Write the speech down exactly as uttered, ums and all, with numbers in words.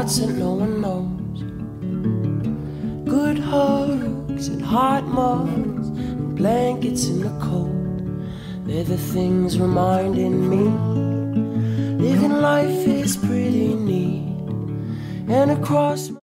parts that no one knows. Good hugs and hot mugs and blankets in the cold. They're the things reminding me living life is pretty neat. And across